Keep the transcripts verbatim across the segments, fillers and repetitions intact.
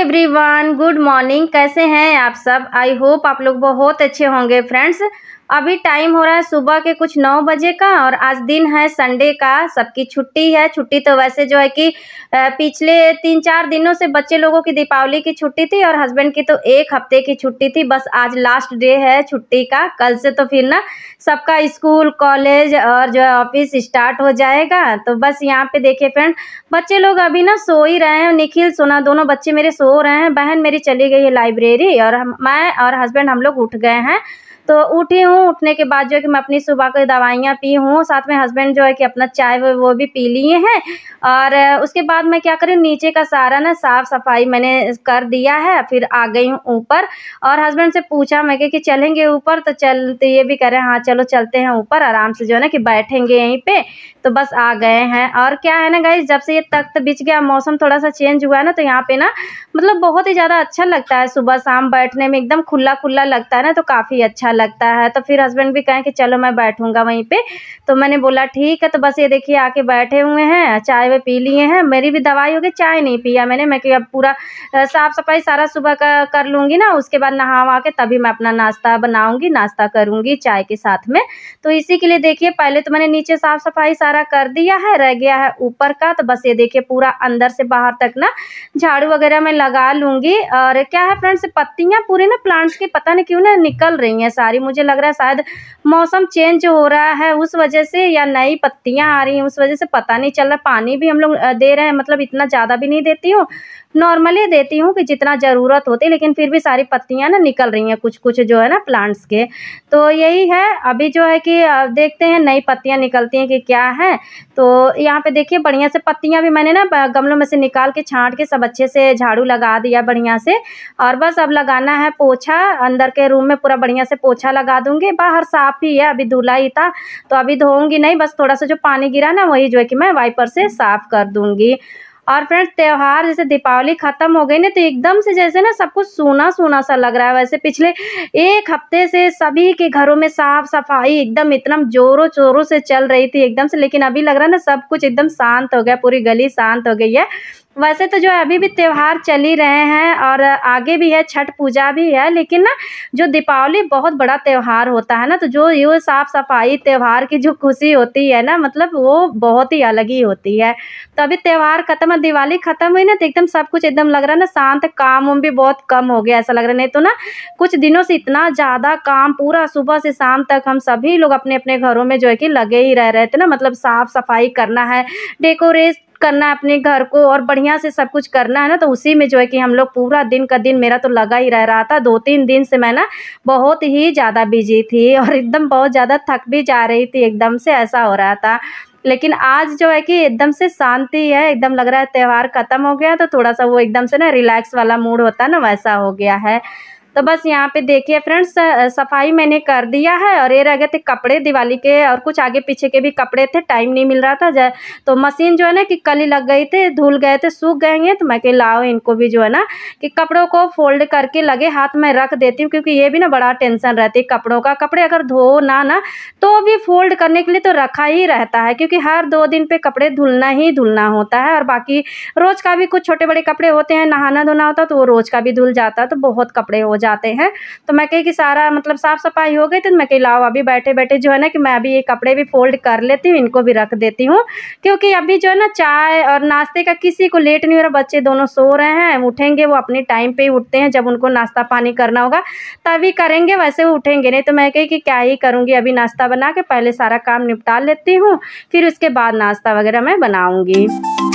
Everyone, good morning. कैसे हैं आप सब? आई होप आप लोग बहुत अच्छे होंगे। फ्रेंड्स, अभी टाइम हो रहा है सुबह के कुछ नौ बजे का और आज दिन है संडे का। सबकी छुट्टी है। छुट्टी तो वैसे जो है कि पिछले तीन चार दिनों से बच्चे लोगों की दीपावली की छुट्टी थी और हस्बैंड की तो एक हफ्ते की छुट्टी थी। बस आज लास्ट डे है छुट्टी का। कल से तो फिर ना सबका स्कूल कॉलेज और जो है ऑफिस स्टार्ट हो जाएगा। तो बस यहाँ पे देखिए फ्रेंड, बच्चे लोग अभी ना सो ही रहे हैं। निखिल सोना दोनों बच्चे मेरे सो रहे हैं। बहन मेरी चली गई है लाइब्रेरी और हम मैं और हस्बैंड हम लोग उठ गए हैं। तो उठी हूँ। उठने के बाद जो है कि मैं अपनी सुबह की दवाइयाँ पी हूँ। साथ में हस्बैंड जो है कि अपना चाय वो भी पी लिए हैं। और उसके बाद मैं क्या करूँ, नीचे का सारा ना साफ़ सफाई मैंने कर दिया है। फिर आ गई हूँ ऊपर और हस्बैंड से पूछा मैं कि चलेंगे ऊपर, तो चलते ये भी कह रहे हैं हाँ चलो चलते हैं ऊपर, आराम से जो है ना कि बैठेंगे यहीं पे। तो बस आ गए हैं। और क्या है ना गाइस, जब से ये तख्त बिछ गया, मौसम थोड़ा सा चेंज हुआ है ना, तो यहाँ पे ना मतलब बहुत ही ज़्यादा अच्छा लगता है। सुबह शाम बैठने में एकदम खुला खुला लगता है ना, तो काफ़ी अच्छा लगता है। तो फिर हस्बैंड भी कहें कि चलो मैं बैठूंगा वहीं पे। तो मैंने बोला ठीक है। तो बस ये देखिए आके बैठे हुए हैं, चाय वे पी लिए हैं। मेरी भी दवाई हो गई, चाय नहीं पिया मैंने। मैं कि अब पूरा साफ सफाई सारा सुबह का कर लूँगी ना, उसके बाद नहा वहा के तभी मैं अपना नाश्ता बनाऊँगी, नाश्ता करूँगी चाय के साथ में। तो इसी के लिए देखिए पहले तो मैंने नीचे साफ सफाई सारा कर दिया है, रह गया है ऊपर का। तो बस ये देखिए पूरा अंदर से बाहर तक ना झाड़ू वगैरह मैं लगा लूँगी। और क्या है फ्रेंड्स, पत्तियाँ पूरी ना प्लांट्स की पता नहीं क्यों ना निकल रही हैं सारी। मुझे लग रहा है शायद मौसम चेंज हो रहा है उस वजह से, या नई पत्तियां आ रही हैं उस वजह से, पता नहीं चल रहा। पानी भी हम लोग दे रहे हैं, मतलब इतना ज़्यादा भी नहीं देती हूँ, नॉर्मली देती हूँ कि जितना ज़रूरत होती है, लेकिन फिर भी सारी पत्तियां ना निकल रही हैं कुछ कुछ जो है ना प्लांट्स के। तो यही है अभी जो है कि देखते हैं नई पत्तियां निकलती हैं कि क्या है। तो यहाँ पे देखिए बढ़िया से पत्तियां भी मैंने ना गमलों में से निकाल के छांट के सब अच्छे से झाड़ू लगा दिया बढ़िया से। और बस अब लगाना है पोछा। अंदर के रूम में पूरा बढ़िया से पोछा लगा दूंगी। बाहर साफ ही है, अभी धुला ही था तो अभी धोऊंगी नहीं, बस थोड़ा सा जो पानी गिरा ना वही जो है कि मैं वाइपर से साफ कर दूंगी। और फ्रेंड्स, त्योहार जैसे दीपावली खत्म हो गई ना, तो एकदम से जैसे ना सब कुछ सूना सूना सा लग रहा है। वैसे पिछले एक हफ्ते से सभी के घरों में साफ सफाई एकदम इतना जोरों शोरों से चल रही थी एकदम से, लेकिन अभी लग रहा है ना सब कुछ एकदम शांत हो गया, पूरी गली शांत हो गई है। वैसे तो जो है अभी भी त्योहार चल ही रहे हैं और आगे भी है, छठ पूजा भी है, लेकिन ना जो दीपावली बहुत बड़ा त्योहार होता है ना, तो जो ये साफ सफाई त्योहार की जो खुशी होती है ना, मतलब वो बहुत ही अलग ही होती है। तो अभी त्योहार खत्म, दिवाली खत्म हुई ना, तो एकदम सब कुछ एकदम लग रहा है ना शांत। काम उम भी बहुत कम हो गया ऐसा लग रहा है। नहीं तो ना कुछ दिनों से इतना ज़्यादा काम, पूरा सुबह से शाम तक हम सभी लोग अपने अपने घरों में जो है कि लगे ही रह रहे थे ना, मतलब साफ सफाई करना है, डेकोरेट करना है अपने घर को और बढ़िया से सब कुछ करना है ना। तो उसी में जो है कि हम लोग पूरा दिन का दिन मेरा तो लगा ही रह रहा था। दो तीन दिन से मैं ना बहुत ही ज़्यादा बिजी थी और एकदम बहुत ज़्यादा थक भी जा रही थी, एकदम से ऐसा हो रहा था। लेकिन आज जो है कि एकदम से शांति है, एकदम लग रहा है त्योहार खत्म हो गया, तो थोड़ा सा वो एकदम से ना रिलैक्स वाला मूड होता है ना, वैसा हो गया है। तो बस यहाँ पे देखिए फ्रेंड्स, सफाई मैंने कर दिया है और ये रह गए थे कपड़े दिवाली के, और कुछ आगे पीछे के भी कपड़े थे, टाइम नहीं मिल रहा था। तो मशीन जो है ना कि कल ही लग गई थे, धुल गए थे, सूख गए हैं। तो मैं कह लाओ इनको भी जो है ना कि कपड़ों को फोल्ड करके लगे हाथ में रख देती हूँ, क्योंकि ये भी ना बड़ा टेंशन रहती है कपड़ों का। कपड़े अगर धो ना ना तो भी फोल्ड करने के लिए तो रखा ही रहता है, क्योंकि हर दो दिन पे कपड़े धुलना ही धुलना होता है। और बाकी रोज का भी कुछ छोटे बड़े कपड़े होते हैं, नहाना धोना होता है तो वो रोज का भी धुल जाता है, तो बहुत कपड़े हो जाते हैं। तो मैं कही कि सारा मतलब साफ सफाई हो गई, तो मैं कही लाओ अभी बैठे बैठे जो है ना कि मैं अभी ये कपड़े भी फोल्ड कर लेती हूँ, इनको भी रख देती हूँ, क्योंकि अभी जो है ना चाय और नाश्ते का किसी को लेट नहीं हो रहा। बच्चे दोनों सो रहे हैं, उठेंगे वो अपने टाइम पे ही उठते हैं, जब उनको नाश्ता पानी करना होगा तभी करेंगे, वैसे वो उठेंगे नहीं। तो मैं कही कि क्या ही करूँगी, अभी नाश्ता बना के पहले सारा काम निपटा लेती हूँ, फिर उसके बाद नाश्ता वगैरह मैं बनाऊँगी।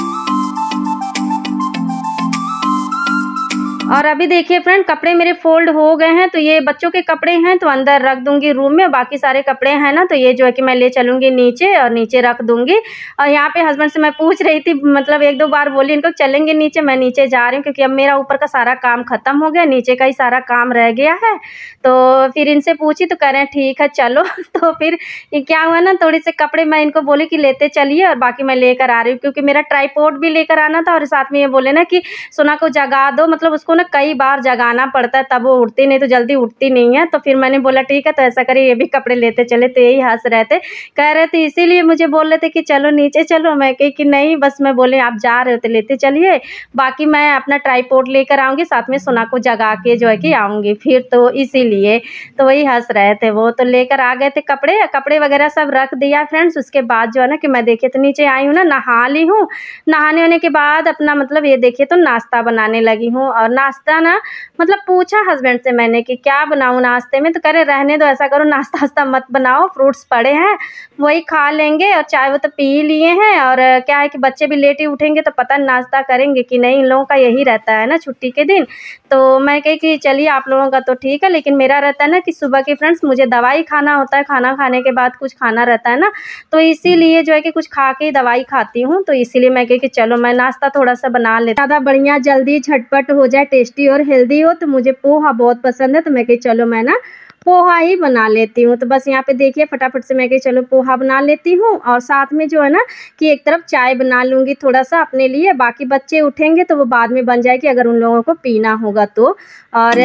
और अभी देखिए फ्रेंड, कपड़े मेरे फोल्ड हो गए हैं। तो ये बच्चों के कपड़े हैं तो अंदर रख दूंगी रूम में, बाकी सारे कपड़े हैं ना तो ये जो है कि मैं ले चलूंगी नीचे और नीचे रख दूंगी। और यहाँ पे हस्बैंड से मैं पूछ रही थी, मतलब एक दो बार बोली इनको चलेंगे नीचे, मैं नीचे जा रही हूँ क्योंकि अब मेरा ऊपर का सारा काम खत्म हो गया, नीचे का ही सारा काम रह गया है। तो फिर इनसे पूछी तो कह रहे हैं ठीक है चलो। तो फिर क्या हुआ ना, थोड़ी से कपड़े मैं इनको बोली कि लेते चलिए और बाकी मैं लेकर आ रही हूँ, क्योंकि मेरा ट्राईपोड भी लेकर आना था। और साथ में ये बोले ना कि सोना को जगा दो, मतलब उसको ना कई बार जगाना पड़ता है तब वो उठती, नहीं तो जल्दी उठती नहीं है। तो फिर मैंने बोला ठीक है तो ऐसा करिए ये भी कपड़े लेते चले, तो यही हँस रहे थे, कह रहे थे इसीलिए मुझे बोल रहे थे कि चलो नीचे चलो। मैं कही कि नहीं बस मैं बोले आप जा रहे हो तो लेते चलिए, बाकी मैं अपना ट्राईपोड लेकर आऊँगी, साथ में सोना को जगा के जो है कि आऊँगी फिर, तो इसीलिए तो वही हँस रहे थे वो। तो लेकर आ गए थे कपड़े कपड़े वगैरह सब रख दिया फ्रेंड्स। उसके बाद जो है ना कि मैं देखिए तो नीचे आई हूँ ना, नहा ली हूँ। नहाने होने के बाद अपना मतलब ये देखिए तो नाश्ता बनाने लगी हूँ। और नाश्ता ना मतलब पूछा हस्बैंड से मैंने कि क्या बनाऊँ नाश्ते में, तो कह रहे रहने दो, ऐसा करो नाश्ता वास्ता मत बनाओ, फ्रूट्स पड़े हैं वही खा लेंगे, और चाय वो तो पी लिए हैं। और क्या है कि बच्चे भी लेट ही उठेंगे तो पता नाश्ता करेंगे कि नहीं, इन लोगों का यही रहता है ना छुट्टी के दिन। तो मैं कही कि चलिए आप लोगों का तो ठीक है, लेकिन मेरा रहता है ना कि सुबह के फ्रेंड्स मुझे दवाई खाना होता है, खाना खाने के बाद कुछ खाना रहता है ना, तो इसीलिए जो है कि कुछ खा के दवाई खाती हूँ। तो इसीलिए मैं कही कि चलो मैं नाश्ता थोड़ा सा बना लेती, ज़्यादा बढ़िया जल्दी झटपट हो जाए, टेस्टी और हेल्दी हो। तो मुझे पोहा बहुत पसंद है, तो मैं कही चलो मैं ना पोहा ही बना लेती हूँ। तो बस यहाँ पे देखिए फटाफट से मैं कही चलो पोहा बना लेती हूँ, और साथ में जो है ना कि एक तरफ चाय बना लूँगी थोड़ा सा अपने लिए, बाकी बच्चे उठेंगे तो वो बाद में बन जाएगी अगर उन लोगों को पीना होगा तो। और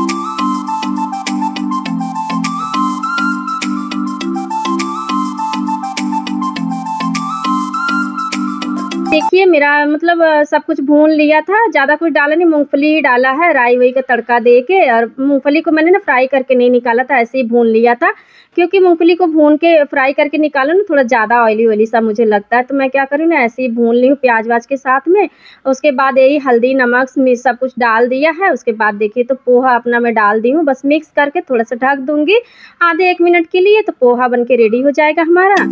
देखिए मेरा मतलब सब कुछ भून लिया था, ज़्यादा कुछ डाला नहीं, मूँगफली ही डाला है, राई वाई का तड़का दे के। और मूँगफली को मैंने ना फ्राई करके नहीं निकाला था, ऐसे ही भून लिया था, क्योंकि मूँगफली को भून के फ्राई करके निकालो ना थोड़ा ज़्यादा ऑयली ऑयली सा मुझे लगता है। तो मैं क्या करूँ ना ऐसे ही भून ली हूँ प्याज व्याज के साथ में। उसके बाद यही हल्दी नमक मिर्च सब कुछ डाल दिया है। उसके बाद देखिए तो पोहा अपना मैं डाल दी हूँ, बस मिक्स करके थोड़ा सा ढक दूँगी आधे एक मिनट के लिए, तो पोहा बन के रेडी हो जाएगा हमारा।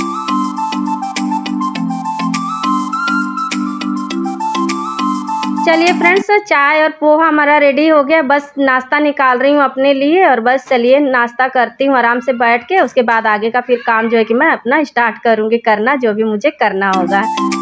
चलिए फ्रेंड्स चाय और पोहा हमारा रेडी हो गया, बस नाश्ता निकाल रही हूँ अपने लिए। और बस चलिए नाश्ता करती हूँ आराम से बैठ के, उसके बाद आगे का फिर काम जो है कि मैं अपना स्टार्ट करूँगी करना, जो भी मुझे करना होगा।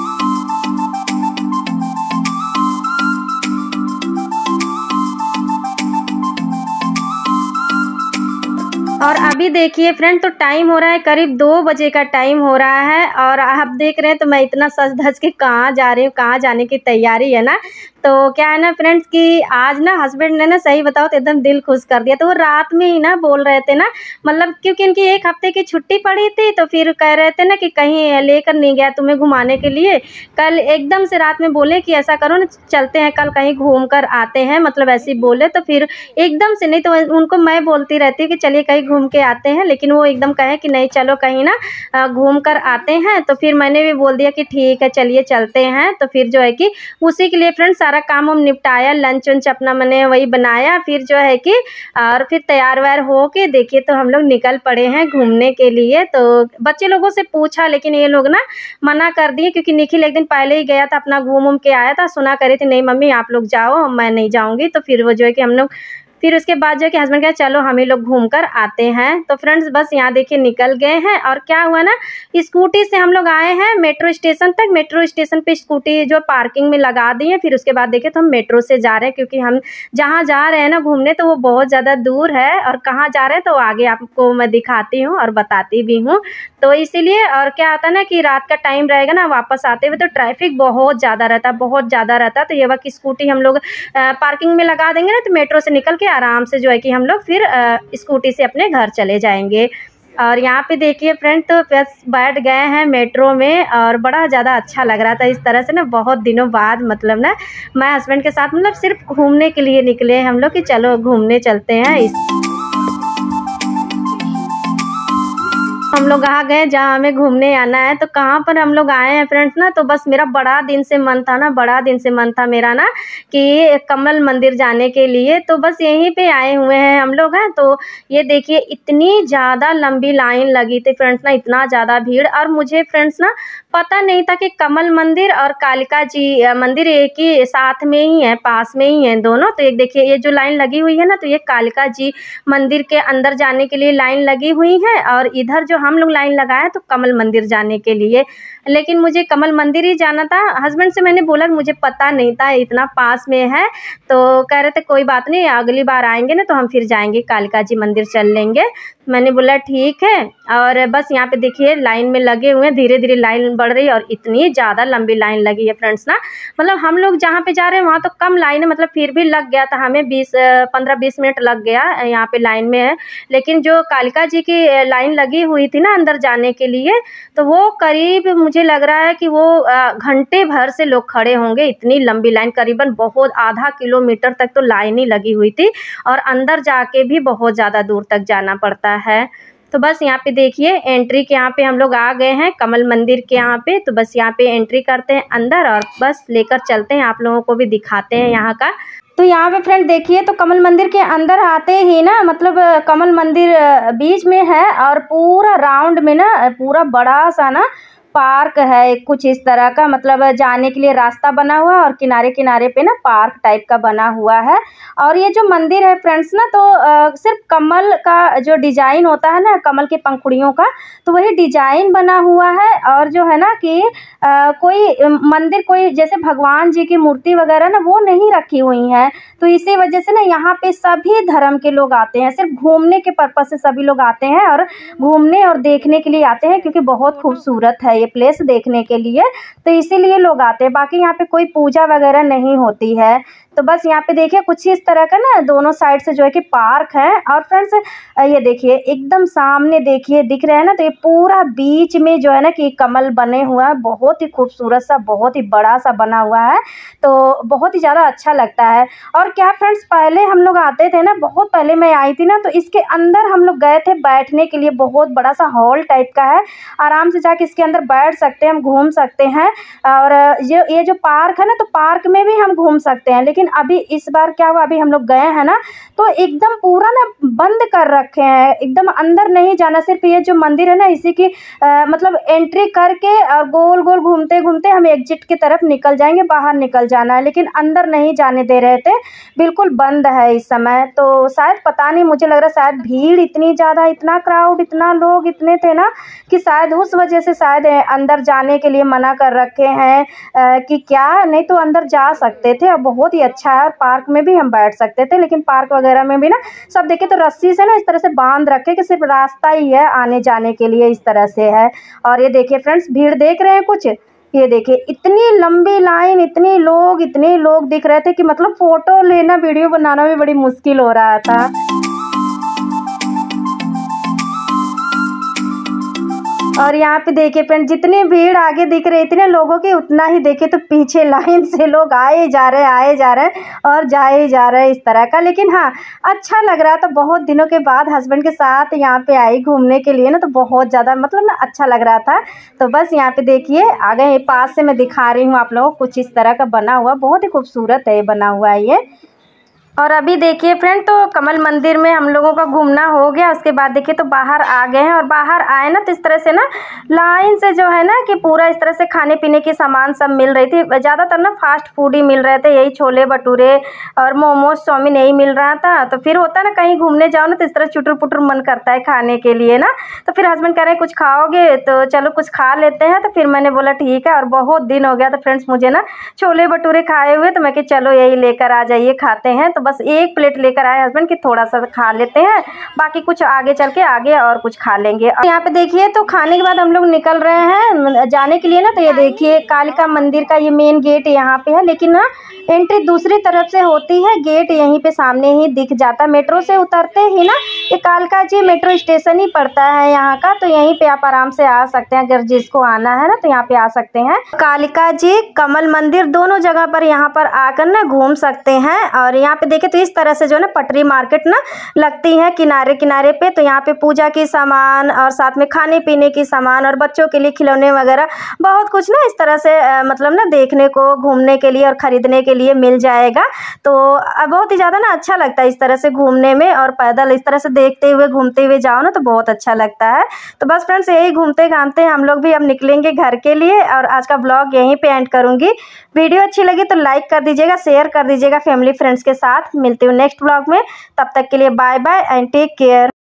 और अभी देखिए फ्रेंड तो टाइम हो रहा है करीब दो बजे का टाइम हो रहा है, और आप देख रहे हैं तो मैं इतना सज धज के कहाँ जा रही हूँ, कहाँ जाने की तैयारी है ना। तो क्या है ना फ्रेंड्स कि आज ना हस्बैंड ने ना सही बताओ तो एकदम दिल खुश कर दिया। तो वो रात में ही ना बोल रहे थे ना, मतलब क्योंकि इनकी एक हफ्ते की छुट्टी पड़ी थी, तो फिर कह रहे थे ना कि कहीं लेकर नहीं गया तुम्हें घुमाने के लिए। कल एकदम से रात में बोले कि ऐसा करो ना चलते हैं कल कहीं घूम कर आते हैं, मतलब ऐसे ही बोले। तो फिर एकदम से, नहीं तो उनको मैं बोलती रहती हूँ कि चलिए कहीं घूम के आते हैं, लेकिन वो एकदम कहे कि नहीं चलो कहीं ना घूम कर आते हैं। तो फिर मैंने भी बोल दिया कि ठीक है चलिए चलते हैं। तो फिर जो है कि उसी के लिए फ्रेंड्स सारा काम हम निपटाया, लंच वंच अपना मैंने वही बनाया, फिर जो है कि और फिर तैयार वैयार हो के देखिए तो हम लोग निकल पड़े हैं घूमने के लिए। तो बच्चे लोगों से पूछा लेकिन ये लोग ना मना कर दिए, क्योंकि निखिल एक दिन पहले ही गया था अपना घूम उम के आया था, सुना करे थे नहीं मम्मी आप लोग जाओ मैं नहीं जाऊँगी। तो फिर वो जो है कि हम लोग फिर उसके बाद जो है कि हस्बैंड कहा चलो हम ही लोग घूम कर आते हैं। तो फ्रेंड्स बस यहाँ देखिए निकल गए हैं, और क्या हुआ ना स्कूटी से हम लोग आए हैं मेट्रो स्टेशन तक। मेट्रो स्टेशन पे स्कूटी जो पार्किंग में लगा दी है, फिर उसके बाद देखिए तो हम मेट्रो से जा रहे हैं, क्योंकि हम जहाँ जा रहे हैं ना घूमने तो वो बहुत ज़्यादा दूर है, और कहाँ जा रहे हैं तो आगे आपको मैं दिखाती हूँ और बताती भी हूँ। तो इसीलिए और क्या आता है ना कि रात का टाइम रहेगा ना वापस आते हुए तो ट्रैफिक बहुत ज़्यादा रहता है, बहुत ज़्यादा रहता है। तो ये वक्त स्कूटी हम लोग पार्किंग में लगा देंगे ना, तो मेट्रो से निकल के आराम से जो है कि हम लोग फिर स्कूटी से अपने घर चले जाएंगे। और यहाँ पे देखिए फ्रेंड तो बस बैठ गए हैं मेट्रो में, और बड़ा ज़्यादा अच्छा लग रहा था इस तरह से ना, बहुत दिनों बाद मतलब ना मैं हस्बैंड के साथ मतलब सिर्फ घूमने के लिए निकले हम लोग कि चलो घूमने चलते हैं। इस हम लोग आ गए जहाँ हमें घूमने आना है। तो कहाँ पर हम लोग आए हैं फ्रेंड्स ना, तो बस मेरा बड़ा दिन से मन था ना, बड़ा दिन से मन था मेरा ना कि कमल मंदिर जाने के लिए। तो बस यहीं पे आए हुए हैं हम लोग हैं। तो ये देखिए इतनी ज़्यादा लंबी लाइन लगी थी फ्रेंड्स ना, इतना ज़्यादा भीड़। और मुझे फ्रेंड्स ना पता नहीं था कि कमल मंदिर और कालिका जी मंदिर एक ही साथ में ही है, पास में ही है दोनों। तो एक देखिए ये जो लाइन लगी हुई है ना, तो ये कालिका जी मंदिर के अंदर जाने के लिए लाइन लगी हुई है, और इधर जो हम लोग लाइन लगाए तो कमल मंदिर जाने के लिए। लेकिन मुझे कमल मंदिर ही जाना था। हस्बैंड से मैंने बोला मुझे पता नहीं था इतना पास में है, तो कह रहे थे कोई बात नहीं अगली बार आएंगे ना तो हम फिर जाएंगे कालिका जी मंदिर चल लेंगे। मैंने बोला ठीक है। और बस यहाँ पे देखिए लाइन में लगे हुए हैं, धीरे धीरे लाइन बढ़ रही है और इतनी ज़्यादा लंबी लाइन लगी है फ्रेंड्स ना। मतलब हम लोग जहाँ पे जा रहे हैं वहाँ तो कम लाइन है, मतलब फिर भी लग गया था हमें बीस पंद्रह बीस मिनट लग गया यहाँ पे लाइन में है। लेकिन जो कालिका जी की लाइन लगी हुई थी ना अंदर जाने के लिए, तो वो करीब मुझे लग रहा है कि वो घंटे भर से लोग खड़े होंगे। इतनी लंबी लाइन, करीबन बहुत आधा किलोमीटर तक तो लाइन ही लगी हुई थी और अंदर जाके भी बहुत ज़्यादा दूर तक जाना पड़ता है। तो बस यहाँ पे देखिए एंट्री के यहाँ पे हम लोग आ गए हैं कमल मंदिर के यहाँ पे। तो बस यहाँ पे एंट्री करते हैं अंदर और बस लेकर चलते हैं, आप लोगों को भी दिखाते हैं यहाँ का। तो यहाँ पे फ्रेंड देखिए, तो कमल मंदिर के अंदर आते ही ना, मतलब कमल मंदिर बीच में है और पूरा राउंड में ना पूरा बड़ा सा ना पार्क है कुछ इस तरह का, मतलब जाने के लिए रास्ता बना हुआ और किनारे किनारे पे ना पार्क टाइप का बना हुआ है। और ये जो मंदिर है फ्रेंड्स ना, तो आ, सिर्फ कमल का जो डिजाइन होता है ना, कमल के पंखुड़ियों का, तो वही डिजाइन बना हुआ है। और जो है ना कि आ, कोई मंदिर, कोई जैसे भगवान जी की मूर्ति वगैरह ना वो नहीं रखी हुई है। तो इसी वजह से ना यहाँ पे सभी धर्म के लोग आते हैं, सिर्फ घूमने के पर्पज से सभी लोग आते हैं और घूमने और देखने के लिए आते हैं, क्योंकि बहुत खूबसूरत है ये प्लेस देखने के लिए, तो इसीलिए लोग आते हैं। बाकी यहाँ पे कोई पूजा वगैरह नहीं होती है। तो बस यहाँ पे देखिए कुछ इस तरह का ना दोनों साइड से जो है कि पार्क है। और फ्रेंड्स ये देखिए एकदम सामने देखिए दिख रहा है ना, तो ये पूरा बीच में जो है ना कि कमल बने हुआ है, बहुत ही खूबसूरत सा, बहुत ही बड़ा सा बना हुआ है, तो बहुत ही ज़्यादा अच्छा लगता है। और क्या फ्रेंड्स, पहले हम लोग आते थे ना, बहुत पहले मैं आई थी ना, तो इसके अंदर हम लोग गए थे बैठने के लिए, बहुत बड़ा सा हॉल टाइप का है, आराम से जाके इसके अंदर बैठ सकते हैं, हम घूम सकते हैं। और ये ये जो पार्क है ना, तो पार्क में भी हम घूम सकते हैं। लेकिन अभी इस बार क्या हुआ, अभी हम लोग गए हैं ना, तो एकदम पूरा ना बंद कर रखे हैं, एकदम अंदर नहीं जाना। सिर्फ ये जो मंदिर है ना, इसी की आ, मतलब एंट्री करके और गोल गोल घूमते घूमते हम एग्जिट की तरफ निकल जाएंगे, बाहर निकल जाना है, लेकिन अंदर नहीं जाने दे रहे थे, बिल्कुल बंद है इस समय। तो शायद पता नहीं, मुझे लग रहा है शायद भीड़ इतनी ज़्यादा, इतना क्राउड, इतना लोग इतने थे ना कि शायद उस वजह से शायद अंदर जाने के लिए मना कर रखे हैं कि क्या, नहीं तो अंदर जा सकते थे और बहुत ही अच्छा है। और पार्क में भी हम बैठ सकते थे, लेकिन पार्क वगैरह में भी ना सब देखे तो रस्सी से ना इस तरह से बांध रखे कि सिर्फ रास्ता ही है आने जाने के लिए, इस तरह से है। और ये देखिए फ्रेंड्स भीड़ देख रहे हैं कुछ, ये देखिए इतनी लंबी लाइन, इतने लोग इतने लोग दिख रहे थे कि मतलब फ़ोटो लेना, वीडियो बनाना भी बड़ी मुश्किल हो रहा था। और यहाँ पे देखिए फ्रेंड जितनी भीड़ आगे दिख रही थी ना लोगों की, उतना ही देखिए तो पीछे लाइन से लोग आए जा रहे आए जा रहे हैं और जाए जा रहे हैं इस तरह का। लेकिन हाँ, अच्छा लग रहा था, बहुत दिनों के बाद हस्बैंड के साथ यहाँ पे आई घूमने के लिए ना, तो बहुत ज़्यादा मतलब ना अच्छा लग रहा था। तो बस यहाँ पे देखिए आ गए, पास से मैं दिखा रही हूँ आप लोगों को, कुछ इस तरह का बना हुआ, बहुत ही खूबसूरत है ये बना हुआ है ये। और अभी देखिए फ्रेंड, तो कमल मंदिर में हम लोगों का घूमना हो गया। उसके बाद देखिए तो बाहर आ गए हैं, और बाहर आए ना तो इस तरह से ना लाइन से जो है ना कि पूरा इस तरह से खाने पीने की सामान सब मिल रही थी। ज़्यादातर ना फास्ट फूड ही मिल रहे थे, यही छोले भटूरे और मोमोज चाउमीन यही मिल रहा था। तो फिर होता ना कहीं घूमने जाओ ना तो इस तरह चुटर पुटर मन करता है खाने के लिए ना, तो फिर हस्बैंड कह रहे हैं कुछ खाओगे, तो चलो कुछ खा लेते हैं। तो फिर मैंने बोला ठीक है, और बहुत दिन हो गया था फ्रेंड्स मुझे ना छोले भटूरे खाए हुए, तो मैं कि चलो यही लेकर आ जाइए खाते हैं। तो बस एक प्लेट लेकर आए हस्बैंड कि थोड़ा सा खा लेते हैं, बाकी कुछ आगे चल के आगे और कुछ खा लेंगे। और यहाँ पे देखिए तो खाने के बाद हम लोग निकल रहे हैं जाने के लिए ना, तो ये देखिए कालिका मंदिर का ये मेन गेट यहाँ पे है, लेकिन ना एंट्री दूसरी तरफ से होती है, गेट यहीं पे सामने ही दिख जाता है। मेट्रो से उतरते ही ना ये कालिका जी मेट्रो स्टेशन ही पड़ता है यहाँ का, तो यहीं पे आप आराम से आ सकते हैं, अगर जिसको आना है ना तो यहाँ पे आ सकते हैं। कालिका जी कमल मंदिर दोनों जगह पर यहाँ पर आकर ना घूम सकते हैं। और यहाँ पे देखे तो इस तरह से जो है ना पटरी मार्केट ना लगती है किनारे किनारे पे, तो यहाँ पे पूजा की सामान और साथ में खाने पीने की सामान और बच्चों के लिए खिलौने वगैरह बहुत कुछ ना इस तरह से आ, मतलब ना देखने को, घूमने के लिए और ख़रीदने के लिए मिल जाएगा। तो बहुत ही ज़्यादा ना अच्छा लगता है इस तरह से घूमने में, और पैदल इस तरह से देखते हुए घूमते हुए जाओ ना तो बहुत अच्छा लगता है। तो बस फ्रेंड्स यही घूमते घामते हम लोग भी अब निकलेंगे घर के लिए, और आज का ब्लॉग यहीं पे एंड करूँगी। वीडियो अच्छी लगी तो लाइक कर दीजिएगा, शेयर कर दीजिएगा फैमिली फ्रेंड्स के साथ। मिलती हूँ नेक्स्ट ब्लॉग में, तब तक के लिए bye bye and take care.